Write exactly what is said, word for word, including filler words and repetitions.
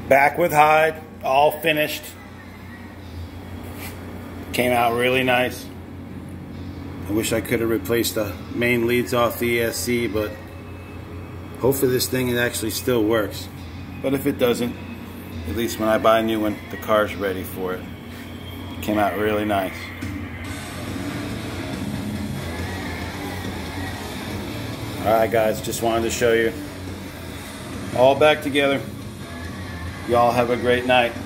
Back with Hyde, all finished. Came out really nice. I wish I could have replaced the main leads off the E S C, but hopefully this thing it actually still works. But if it doesn't, at least when I buy a new one, the car's ready for it. Came out really nice. Alright guys, just wanted to show you. All back together. Y'all have a great night.